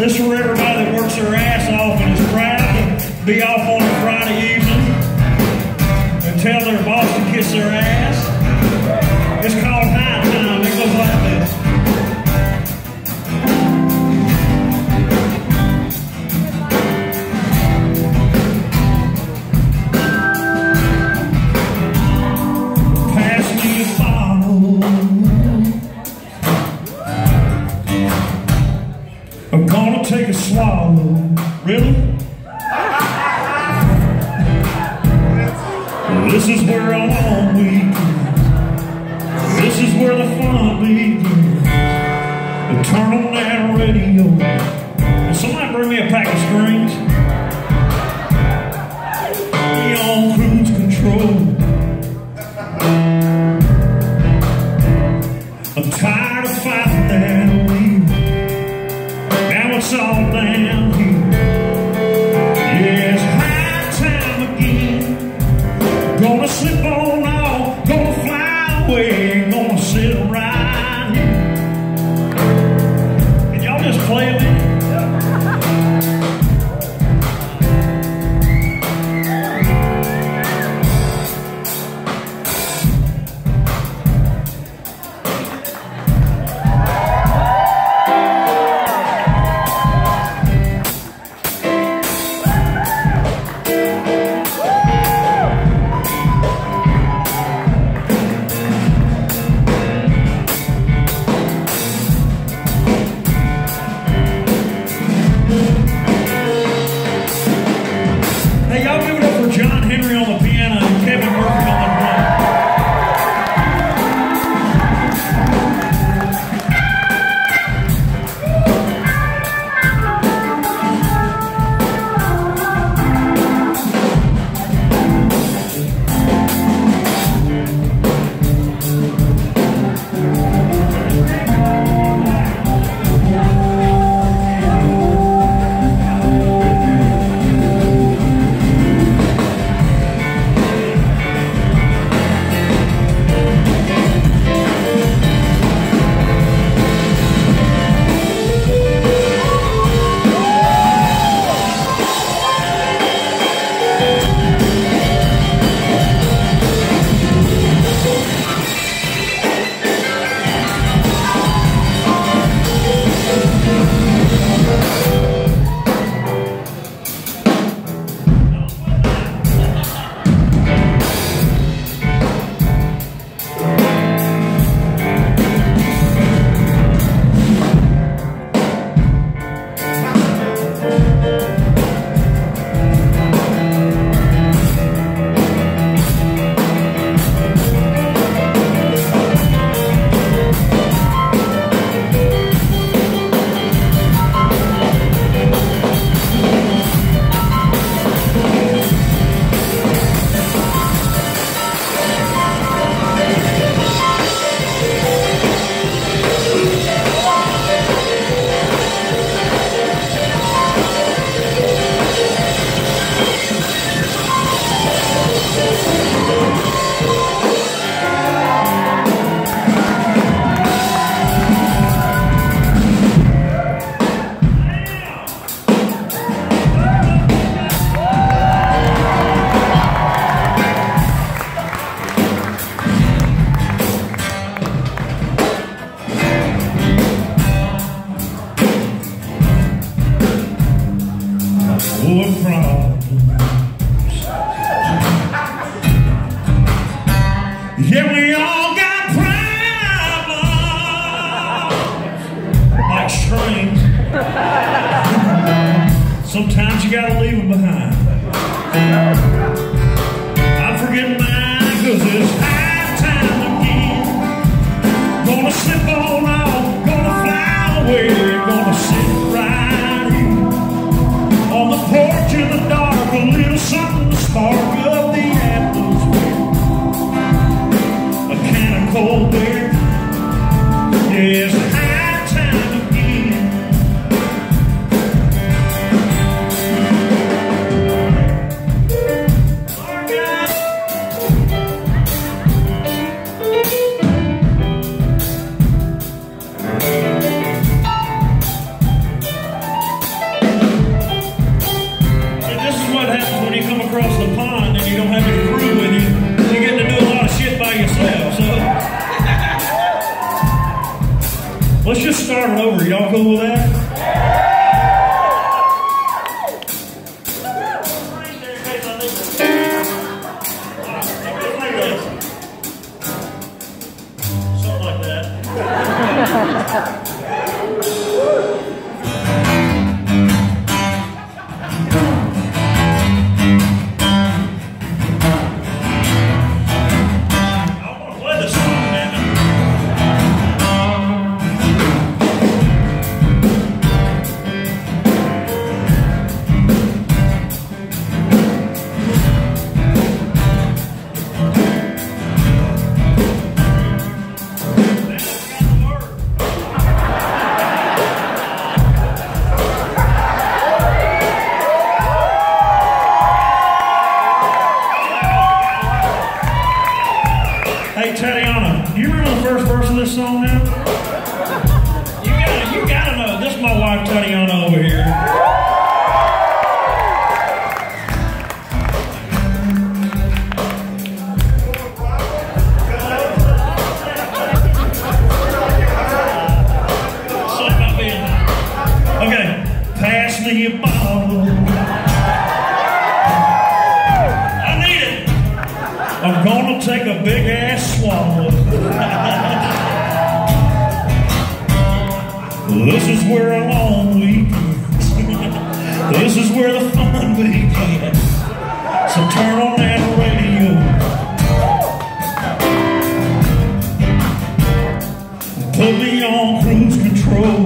This is for everybody that works their ass off and is proud to be off on a Friday evening and tell their boss to kiss their ass. It's called High Time. It goes like this. Pass me a bottle. I'm gonna take a swallow. Really? This is where I'm on weekend. This is where the fun begins. But turn on that radio. Will somebody bring me a pack of strings? We on cruise control. I'm tired of fighting that wheel. Now it's all down here. Yeah, it's high time again. Gonna slip on off, gonna fly away, gonna sit right here. Can y'all just play a minute? John Henry on the piano and Kevin Murphy on the drum. Yeah, we all got problems, like strings. Sometimes you gotta leave them behind. I'm forgetting mine, cause it's high time again. Gonna slip on off, gonna fly away, gonna sit right here on the porch in the dark, a little something to spark up the atmosphere. A can of cold beer. Yeah, it's high time again. Lord God, don't have any crew with you, you get to do a lot of shit by yourself. So let's just start it over. Y'all cool with that? Something like that. Hey, Tatiana, do you remember the first verse of this song now? You gotta know. This is my wife, Tatiana, over here. Something about being... Okay, pass me a bottle. I need it. I'm gonna take a big ass swallow. This is where a long weekend. This is where the fun begins. So turn on that radio. Put me on cruise control.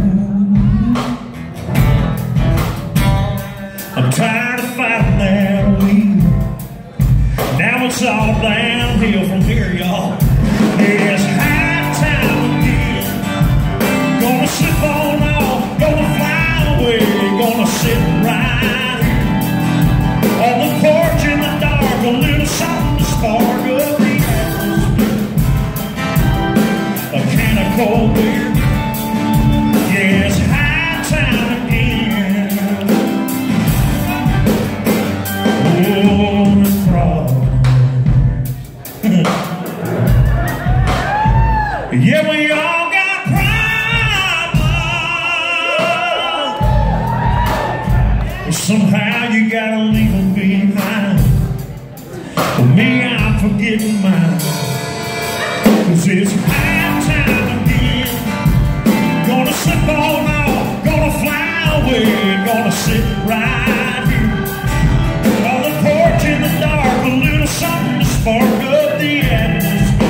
I'm tired of fighting that wheel. Now it's all downhill from here, y'all. It's high time again. Gonna slip on off, gonna fly away, gonna sit right here on the porch in the dark, a little something to spark up the atmosphere. A can of cold beer. Yeah, it's high time again. Oh, the crowd. Yeah, we all got problems. Somehow you gotta leave them behind. For me, I'm forgetting mine. 'Cause it's high time again. Gonna slip on off, gonna fly away, gonna sit right here on the porch in the dark, a little something to spark up the atmosphere.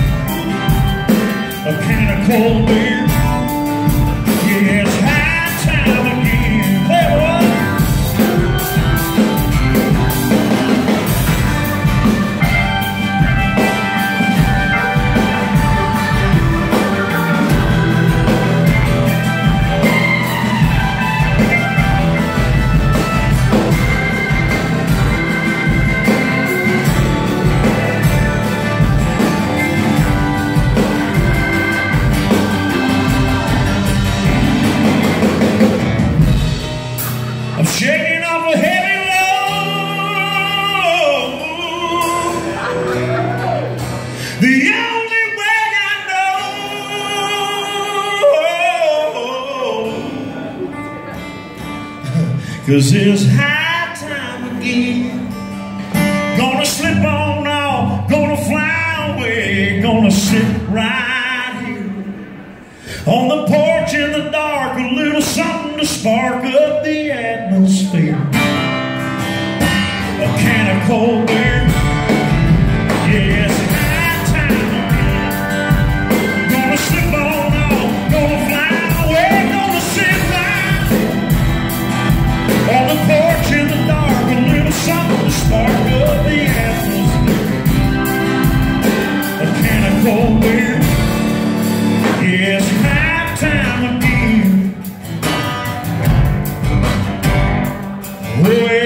A can of cold beer. Yeah, it's high time again. Play what? I'm shaking off a heavy load. The only way I know. 'Cause it's high time again. Gonna slip on off, gonna fly away, gonna sit right here on the porch in the dark, a little something to spark up the atmosphere. A can of cold beer. Yeah, it's high time again. Gonna slip on off, gonna fly away, gonna sit right on the porch in the dark, a little something to spark up the atmosphere. A can of cold beer. Yeah, it's high time again. Oh, yeah.